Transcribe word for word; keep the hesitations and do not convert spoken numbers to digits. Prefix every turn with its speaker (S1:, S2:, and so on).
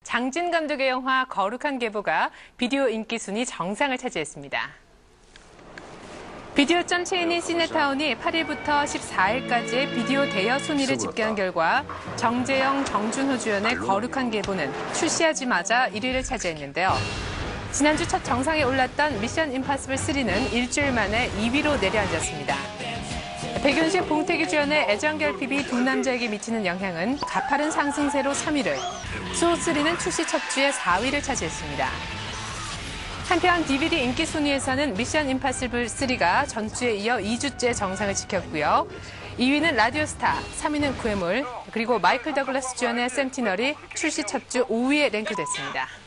S1: 장진 감독의 영화 거룩한 계보가 비디오 인기 순위 정상을 차지했습니다. 비디오점 체인인 시네타운이 팔 일부터 십사 일까지의 비디오 대여 순위를 집계한 결과 정재영, 정준호 주연의 거룩한 계보는 출시하자마자 일 위를 차지했는데요. 지난주 첫 정상에 올랐던 미션 임파서블 쓰리는 일주일 만에 이 위로 내려앉았습니다. 백윤식, 봉태기 주연의 애정결핍이 두 남자에게 미치는 영향은 가파른 상승세로 삼 위를, 수호쓰리는 출시 첫 주에 사 위를 차지했습니다. 한편 디비디 인기 순위에서는 미션 임파서블 쓰리가 전주에 이어 이 주째 정상을 지켰고요. 이 위는 라디오스타, 삼 위는 괴물, 그리고 마이클 더글라스 주연의 센티널이 출시 첫 주 오 위에 랭크됐습니다.